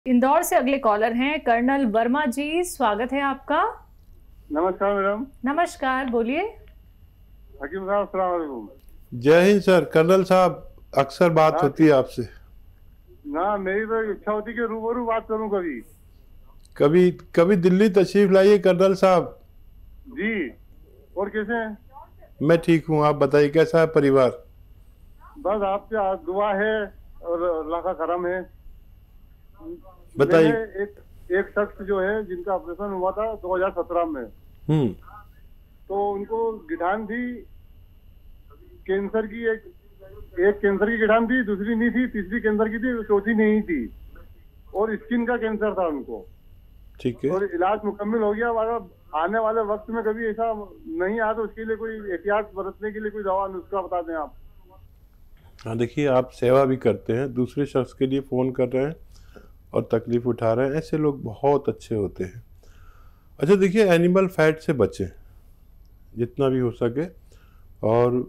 इंदौर से अगले कॉलर हैं कर्नल वर्मा जी, स्वागत है आपका। नमस्कार मैडम। नमस्कार, बोलिए। हकीम साहब, अस्सलाम वालेकुम। जय हिंद सर। कर्नल साहब, अक्सर बात होती है आपसे। ना, मेरी तो इच्छा होती कि रूबरू बात करूं कभी। कभी दिल्ली तशरीफ लाइए कर्नल साहब। जी, और कैसे हैं? मैं ठीक हूँ, आप बताइए कैसा है परिवार? बस आपसे दुआ है और अल्लाह का करम है। बताइए। एक शख्स जो है जिनका ऑपरेशन हुआ था 2017 में, तो उनको गिठान थी कैंसर की। एक कैंसर की गिठान थी, दूसरी नहीं थी, तीसरी कैंसर की थी, चौथी नहीं थी, और स्किन का कैंसर था उनको। ठीक है। और इलाज मुकम्मल हो गया। अगर आने वाले वक्त में कभी ऐसा नहीं आया तो उसके लिए कोई एहतियात बरतने के लिए कोई दवा नुस्खा बता दें आप। हाँ, देखिए, आप सेवा भी करते हैं, दूसरे शख्स के लिए फ़ोन कर रहे हैं और तकलीफ़ उठा रहे हैं, ऐसे लोग बहुत अच्छे होते हैं। अच्छा, देखिए, एनिमल फैट से बचें जितना भी हो सके, और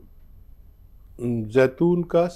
जैतून का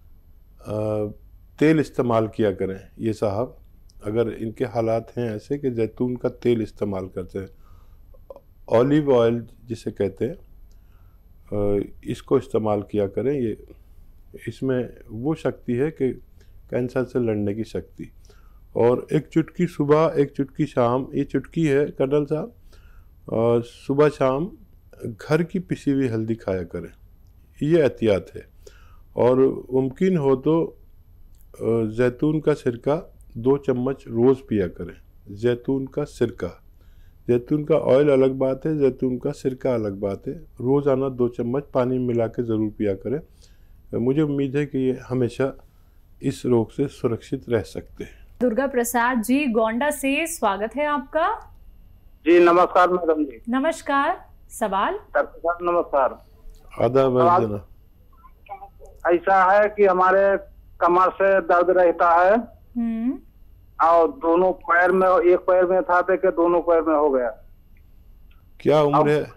तेल इस्तेमाल किया करें। ये साहब, अगर इनके हालात हैं ऐसे कि जैतून का तेल इस्तेमाल करते हैं, ऑलिव ऑयल जिसे कहते हैं, इसको इस्तेमाल किया करें। ये इसमें वो शक्ति है कि कैंसर से लड़ने की शक्ति। और एक चुटकी सुबह, एक चुटकी शाम, ये चुटकी है कर्नल साहब, सुबह शाम घर की पिसी हुई हल्दी खाया करें, ये एहतियात है। और मुमकिन हो तो जैतून का सिरका 2 चम्मच रोज़ पिया करें। जैतून का सिरका, जैतून का ऑयल अलग बात है, जैतून का सिरका अलग बात है। रोज़ाना 2 चम्मच पानी में मिला के ज़रूर पिया करें। मुझे उम्मीद है कि ये हमेशा इस रोग से सुरक्षित रह सकते हैं। दुर्गा प्रसाद जी, गोंडा से, स्वागत है आपका। जी नमस्कार मैडम जी। नमस्कार, सवाल? नमस्कार। आदाब। ऐसा है कि हमारे कमर से दर्द रहता है और दोनों पैर में, एक पैर में था कि दोनों पैर में हो गया। क्या उम्र है?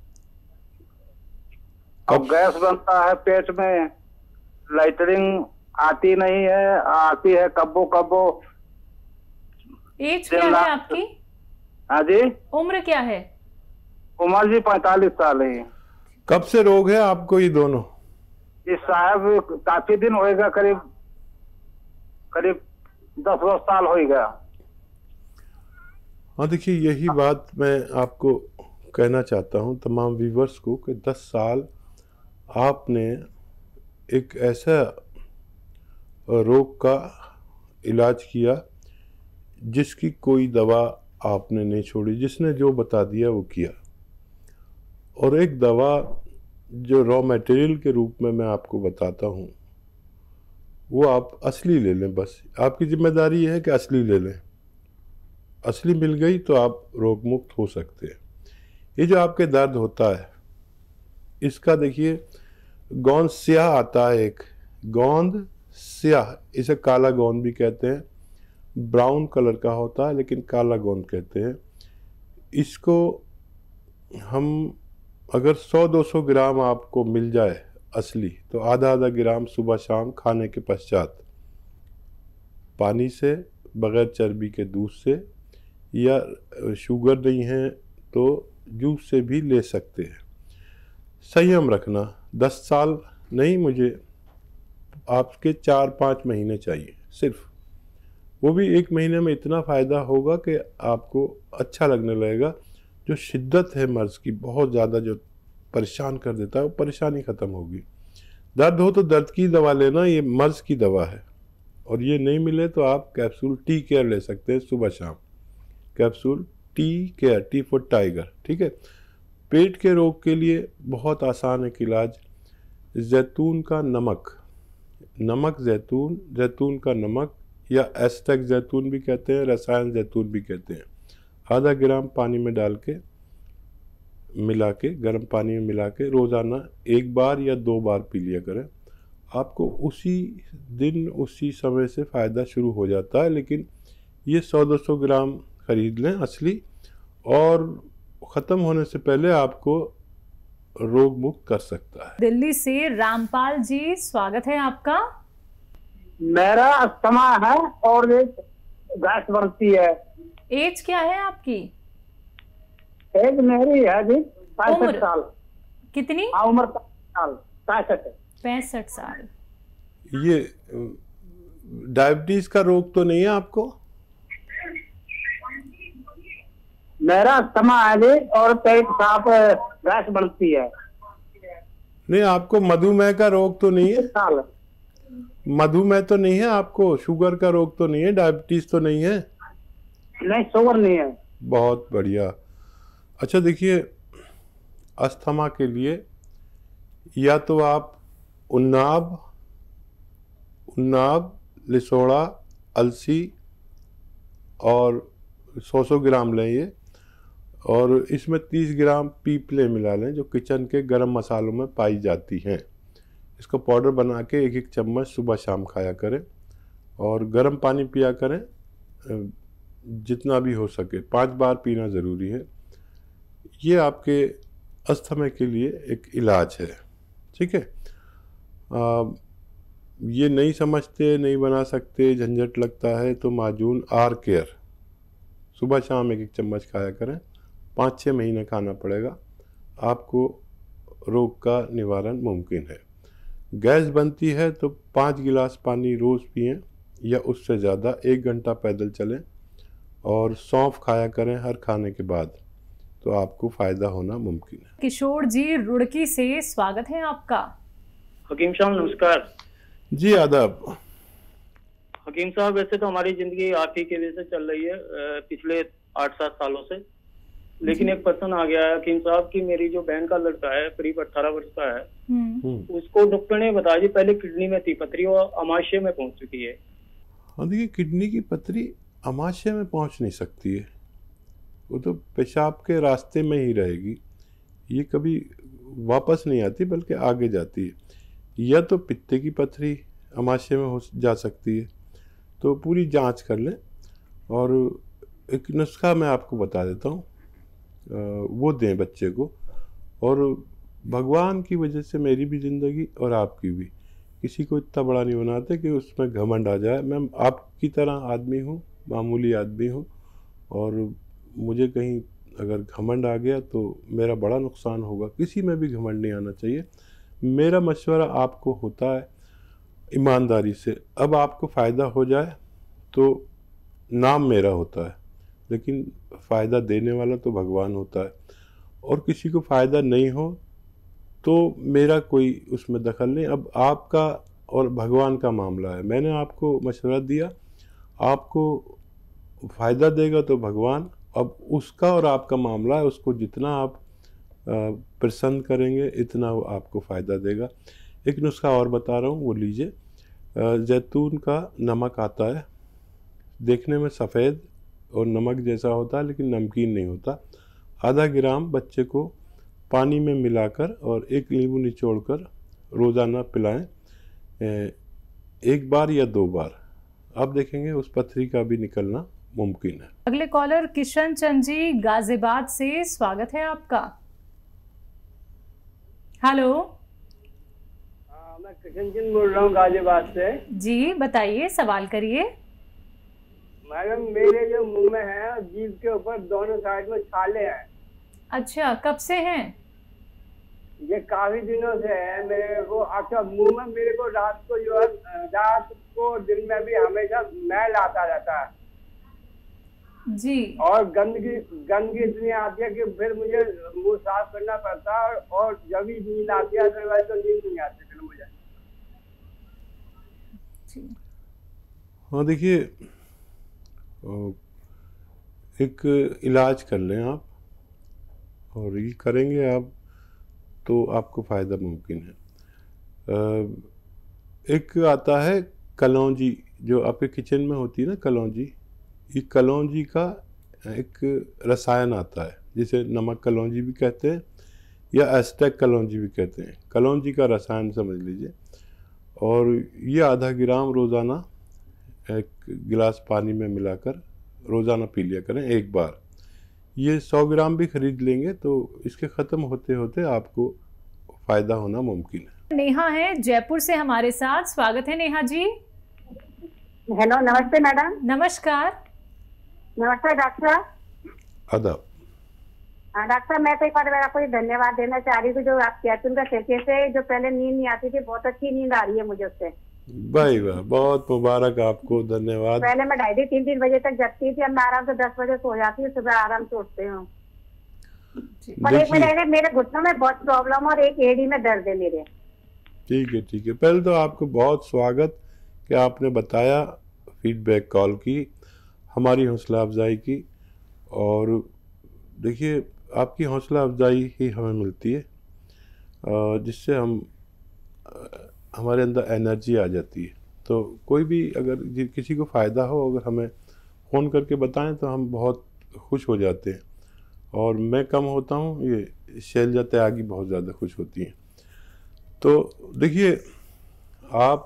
अब गैस बनता है पेट में, लाइटरिंग आती नहीं है, आती है कब्बो कब्बो। एज क्या है आपकी? हाँ जी। उम्र क्या है? उम्र जी 45 साल है। कब से रोग है आपको ये दोनों? इस साहब काफी दिन होएगा, करीब 10 साल हो गया। हाँ, देखिए, यही बात मैं आपको कहना चाहता हूँ तमाम व्यूवर्स को कि 10 साल आपने एक ऐसा रोग का इलाज किया जिसकी कोई दवा आपने नहीं छोड़ी, जिसने जो बता दिया वो किया। और एक दवा जो रॉ मटेरियल के रूप में मैं आपको बताता हूँ, वो आप असली ले लें। बस आपकी जिम्मेदारी है कि असली ले लें। असली मिल गई तो आप रोग मुक्त हो सकते हैं। ये जो आपके दर्द होता है, इसका देखिए, गोंद स्याह आता है, एक गोंद स्याह, इसे काला गोंद भी कहते हैं, ब्राउन कलर का होता है लेकिन काला गोंद कहते हैं इसको। हम अगर 100-200 ग्राम आपको मिल जाए असली, तो आधा ग्राम सुबह शाम खाने के पश्चात पानी से, बग़ैर चर्बी के दूध से, या शुगर नहीं है तो जूस से भी ले सकते हैं। संयम रखना। 10 साल नहीं, मुझे आपके 4-5 महीने चाहिए सिर्फ। वो भी 1 महीने में इतना फ़ायदा होगा कि आपको अच्छा लगने लगेगा। जो शिद्दत है मर्ज़ की, बहुत ज़्यादा जो परेशान कर देता है, वो परेशानी ख़त्म होगी। दर्द हो तो दर्द की दवा लेना, ये मर्ज़ की दवा है। और ये नहीं मिले तो आप कैप्सूल टी केयर ले सकते हैं सुबह शाम। Capsule T care, T for tiger, ठीक है। पेट के रोग के लिए बहुत आसान एक इलाज, जैतून का नमक, जैतून, जैतून का नमक, या एस्टेक जैतून भी कहते हैं, रसायन जैतून भी कहते हैं। आधा ग्राम पानी में डाल के मिला के, गर्म पानी में मिला के रोज़ाना 1 बार या 2 बार पी लिया करें। आपको उसी दिन, उसी समय से फ़ायदा शुरू हो जाता है। लेकिन ये 100-200 ग्राम ख़रीद लें असली, और ख़त्म होने से पहले आपको रोग मुक्त कर सकता है। दिल्ली से रामपाल जी, स्वागत है आपका। मेरा अस्थमा है और एक गैस बनती है। एज क्या है आपकी? एज मेरी है जी 65 साल। कितनी? उम्र 65 साल। ये डायबिटीज का रोग तो नहीं है आपको? मेरा अस्थमा है जी और पेट साफ गैस बनती है। नहीं, आपको मधुमेह का रोग तो नहीं है? साल मधुमेह तो नहीं है आपको? शुगर का रोग तो नहीं है? डायबिटीज तो नहीं है? नहीं, शुगर नहीं है। बहुत बढ़िया। अच्छा देखिए, अस्थमा के लिए या तो आप उन्नाब, लिसोड़ा, अलसी और 100 ग्राम लें ये, और इसमें 30 ग्राम पीपले मिला लें जो किचन के गरम मसालों में पाई जाती हैं। इसको पाउडर बना के 1-1 चम्मच सुबह शाम खाया करें और गर्म पानी पिया करें, जितना भी हो सके 5 बार पीना ज़रूरी है। ये आपके अस्थमा के लिए एक इलाज है, ठीक है। ये नहीं समझते, नहीं बना सकते, झंझट लगता है तो माजून आर केयर सुबह शाम 1-1 चम्मच खाया करें। 5-6 महीने खाना पड़ेगा, आपको रोग का निवारण मुमकिन है। गैस बनती है तो 5 गिलास पानी रोज़ पिएं या उससे ज़्यादा, 1 घंटा पैदल चलें और सौंफ खाया करें हर खाने के बाद, तो आपको फ़ायदा होना मुमकिन है। किशोर जी रुड़की से, स्वागत है आपका। हकीम साहब नमस्कार। जी आदाब। हकीम साहब, वैसे तो हमारी जिंदगी आप ही की वजह से चल रही है पिछले 8-7 सालों से, लेकिन एक पर्सन आ गया है हकीम साहब कि मेरी जो बहन का लड़का है करीब 18 वर्ष का है, उसको डॉक्टर ने बताया जी पहले किडनी में थी पथरी और अमाशय में पहुंच चुकी है। हाँ देखिए, किडनी की पथरी अमाशय में पहुंच नहीं सकती है, वो तो पेशाब के रास्ते में ही रहेगी, ये कभी वापस नहीं आती बल्कि आगे जाती है। या तो पित्ते की पथरी अमाशय में हो जा सकती है, तो पूरी जांच कर लें और एक नुस्खा मैं आपको बता देता हूँ, वो दें बच्चे को। और भगवान की वजह से मेरी भी ज़िंदगी और आपकी भी, किसी को इतना बड़ा नहीं बनाते कि उसमें घमंड आ जाए। मैं आपकी तरह आदमी हूँ, मामूली आदमी हूँ, और मुझे कहीं अगर घमंड आ गया तो मेरा बड़ा नुकसान होगा। किसी में भी घमंड नहीं आना चाहिए। मेरा मशवरा आपको होता है ईमानदारी से, अब आपको फ़ायदा हो जाए तो नाम मेरा होता है, लेकिन फ़ायदा देने वाला तो भगवान होता है, और किसी को फ़ायदा नहीं हो तो मेरा कोई उसमें दखल नहीं। अब आपका और भगवान का मामला है। मैंने आपको मशवरा दिया, आपको फ़ायदा देगा तो भगवान, अब उसका और आपका मामला है, उसको जितना आप प्रसन्न करेंगे इतना वो आपको फ़ायदा देगा। एक नुस्खा और बता रहा हूँ, वो लीजिए। जैतून का नमक आता है, देखने में सफ़ेद और नमक जैसा होता है लेकिन नमकीन नहीं होता। आधा ग्राम बच्चे को पानी में मिलाकर और 1 नींबू निचोड़कर रोज़ाना पिलाएं, 1 बार या 2 बार, आप देखेंगे उस पथरी का भी निकलना मुमकिन है। अगले कॉलर किशन चंद जी गाजियाबाद से, स्वागत है आपका। हेलो। मैं किशन चंद बोल रहा हूँ गाजियाबाद से। जी बताइए, सवाल करिए। मैडम, मेरे जो मुंह में है, जीभ के ऊपर दोनों साइड में छाले हैं। अच्छा, कब से हैं? ये काफी दिनों से है मेरे को। अच्छा, मुंह में मेरे को रात को जो है, रात को दिन में भी हमेशा मैल आता रहता है जी, और गंदगी इतनी आती है कि फिर मुझे मुंह साफ करना पड़ता है, और जब भी नींद आती है अदरवाइज तो नींद नहीं आती फिर मुझे। हाँ देखिए, एक इलाज कर लें आप, और ये करेंगे आप तो आपको फ़ायदा मुमकिन है। एक आता है कलौंजी, जो आपके किचन में होती है ना कलौंजी, ये कलौंजी का एक रसायन आता है जिसे नमक कलौंजी भी कहते हैं या एस्टेक कलौंजी भी कहते हैं। कलौंजी का रसायन समझ लीजिए, और ये आधा ग्राम रोज़ाना 1 गिलास पानी में मिलाकर रोज़ाना पी लिया करें 1 बार। ये 100 ग्राम भी खरीद लेंगे तो इसके ख़त्म होते होते आपको फ़ायदा होना मुमकिन है। नेहा है जयपुर से हमारे साथ, स्वागत है नेहा जी। हेलो, नमस्ते मैडम। नमस्कार। नमस्ते डॉक्टर साहब। आदाब। डॉक्टर साहब, मैं तो एक बार आपको धन्यवाद देना चाह रही हूँ। जो आप कैप्सूल का सेके से जो पहले नींद नहीं आती थी, बहुत अच्छी नींद आ रही है मुझे उससे। भाई वाह, बहुत मुबारक आपको, धन्यवाद। पहले मैं 2:30-3 बजे तक जगती थी, अब मैं आराम से 10 बजे सो जाती हूँ, सुबह आराम से उठती हूँ। पर एक मिनट, मेरे घुटनों में बहुत प्रॉब्लम और एक एड़ी में दर्द है मेरे। ठीक है ठीक है। पहले तो आपको बहुत स्वागत कि आपने बताया, फीडबैक कॉल की, हमारी हौसला अफजाई की। और देखिए, आपकी हौसला अफजाई ही हमें मिलती है, जिससे हमारे अंदर एनर्जी आ जाती है। तो कोई भी अगर किसी को फ़ायदा हो, अगर हमें फ़ोन करके बताएं तो हम बहुत खुश हो जाते हैं। और मैं कम होता हूँ, ये शैलजा त्यागी बहुत ज़्यादा खुश होती हैं। तो देखिए, आप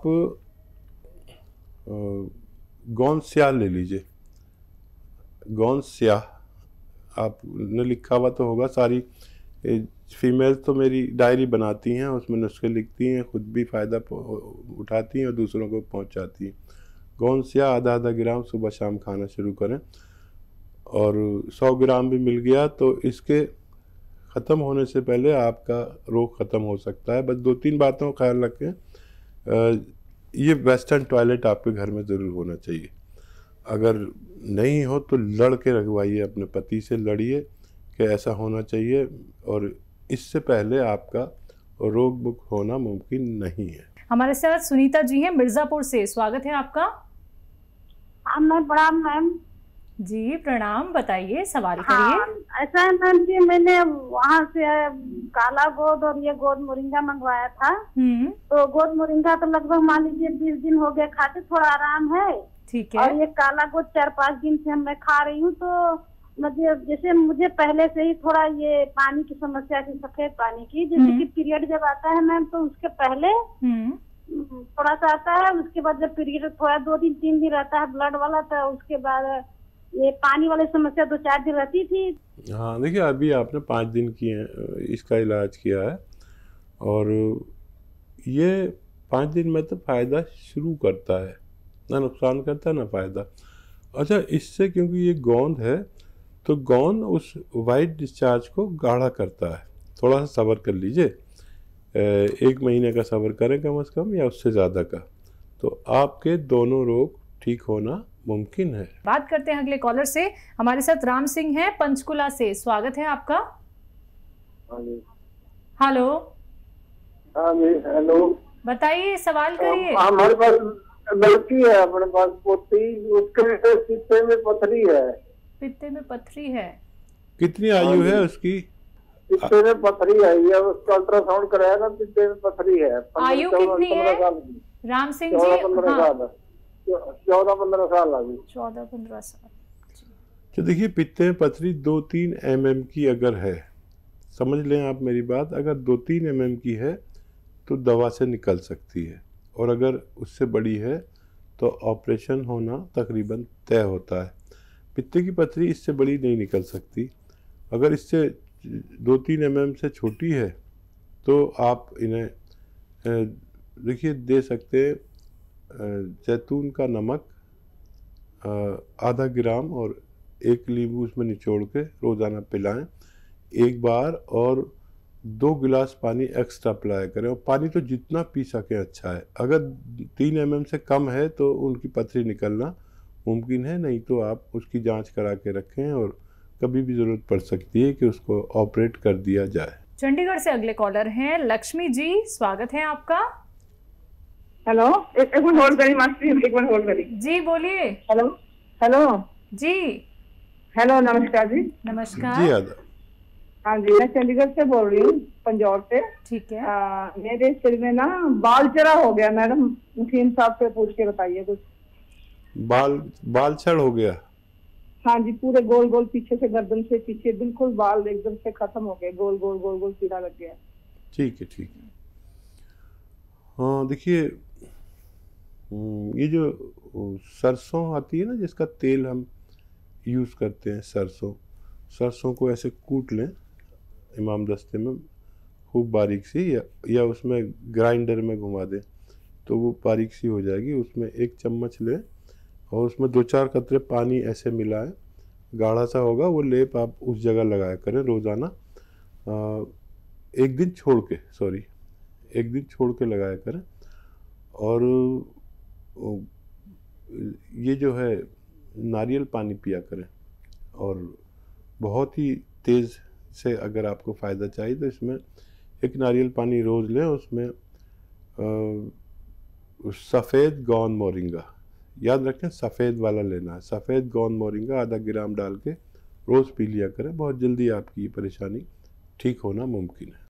गोंद स्याह ले लीजिए। गोंद स्याह आपने लिखा हुआ तो होगा, सारी फीमेल तो मेरी डायरी बनाती हैं, उसमें नुस्खे लिखती हैं, खुद भी फ़ायदा उठाती हैं और दूसरों को पहुंचाती हैं। गोंद स्याह आधा ग्राम सुबह शाम खाना शुरू करें, और 100 ग्राम भी मिल गया तो इसके ख़त्म होने से पहले आपका रोग ख़त्म हो सकता है। बस 2-3 बातों का ख्याल रखें। ये वेस्टर्न टॉयलेट आपके घर में ज़रूर होना चाहिए। अगर नहीं हो तो लड़ के रखवाइए, अपने पति से लड़िए कि ऐसा होना चाहिए, और इससे पहले आपका रोग मुक्त होना मुमकिन नहीं है। हमारे साथ सुनीता जी हैं मिर्जापुर से, स्वागत है आपका। मैं प्रणाम मैम जी। प्रणाम, बताइए, सवाल करिए। ऐसा है मैम कि मैंने वहाँ से काला गोद और ये गोद मोरिंगा मंगवाया था। तो गोद मोरिंगा तो लगभग मान लीजिए 20 दिन हो गए खाते, थोड़ा आराम है। ठीक है। और ये काला गोद 4-5 दिन से मैं खा रही हूँ। तो मुझे पहले से ही थोड़ा ये पानी की समस्या थी, सफेद पानी की। जैसे कि पीरियड जब आता है मैम, तो उसके पहले थोड़ा सा आता है, उसके बाद जब पीरियड थोड़ा 2-3 दिन रहता है ब्लड वाला, तो उसके बाद ये पानी वाली समस्या 2-4 दिन रहती थी। हाँ देखिए, अभी आपने 5 दिन किए, इसका इलाज किया है, और ये 5 दिन में तो फ़ायदा शुरू करता है, ना नुकसान करता है ना फ़ायदा। अच्छा, इससे क्योंकि ये गोंद है, तो गोंद उस वाइट डिस्चार्ज को गाढ़ा करता है। थोड़ा सा सब्र कर लीजिए, 1 महीने का सब्र करें कम से कम, या उससे ज़्यादा का, तो आपके दोनों रोग ठीक होना मुमकिन है। बात करते हैं अगले कॉलर से। हमारे साथ राम सिंह हैं पंचकुला से, स्वागत है आपका। हेलो। हाँ जी, हेलो। बताइए, सवाल करिए। हमारे पास लड़की है, अपने पास पोती, उसके पित्ते में पथरी है। पित्ते में पथरी है? कितनी आयु है उसकी? पित्ते में पथरी है, या उसका अल्ट्रासाउंड कराया था, पित्ते में पथरी है। आयु कितनी है राम सिंह जी? 14-15 साल अभी। 14-15 साल। तो देखिए, पित्ते में पथरी 2-3 mm की अगर है, समझ लें आप मेरी बात, अगर 2-3 mm की है तो दवा से निकल सकती है, और अगर उससे बड़ी है तो ऑपरेशन होना तकरीबन तय होता है। पित्ते की पथरी इससे बड़ी नहीं निकल सकती। अगर इससे 2-3 mm से छोटी है तो आप इन्हें देखिए दे सकते जैतून का नमक आधा ग्राम और 1 नींबू उसमें निचोड़ के रोज़ाना पिलाएं 1 बार, और 2 गिलास पानी एक्स्ट्रा पिलाया करें। और पानी तो जितना पी सकें अच्छा है। अगर 3 mm से कम है तो उनकी पथरी निकलना मुमकिन है, नहीं तो आप उसकी जांच करा के रखें, और कभी भी ज़रूरत पड़ सकती है कि उसको ऑपरेट कर दिया जाए। चंडीगढ़ से अगले कॉलर हैं लक्ष्मी जी, स्वागत है आपका। हेलो, एक मिनट होल्ड करिए मास्टर, एक मिनट होल्ड करिए जी, बोलिए। हेलो हेलो जी, हेलो, नमस्कार जी। नमस्कार जी आदा। हाँ जी, मैं चंडीगढ़ से बोल रही हूँ, पंजाब से। ठीक है। मेरे सिर में ना बाल चढ़ा हो गया मैडम, मुखीम साहब से पूछ के बताइए कुछ। बाल छड़ हो गया? हाँ जी, पूरे गोल गोल पीछे से, गर्दन से पीछे बिल्कुल बाल एकदम से खत्म हो गए, गोल गोल गोल गोल सीधा लग गया। ठीक है ठीक है। हाँ देखिए, ये जो सरसों आती है ना, जिसका तेल हम यूज़ करते हैं, सरसों को ऐसे कूट लें इमाम दस्ते में खूब बारीक सी, या उसमें ग्राइंडर में घुमा दें तो वो बारीक सी हो जाएगी। उसमें 1 चम्मच लें और उसमें 2-4 कतरे पानी ऐसे मिलाएं गाढ़ा सा होगा, वो लेप आप उस जगह लगाया करें रोज़ाना। एक दिन छोड़ के लगाया करें। और ये जो है नारियल पानी पिया करें। और बहुत ही तेज़ से अगर आपको फ़ायदा चाहिए तो इसमें एक नारियल पानी रोज़ लें, उसमें सफ़ेद गौन मोरिंगा, याद रखें सफ़ेद वाला लेना है, सफ़ेद गौन मोरिंगा आधा ग्राम डाल के रोज़ पी लिया करें। बहुत जल्दी आपकी ये परेशानी ठीक होना मुमकिन है।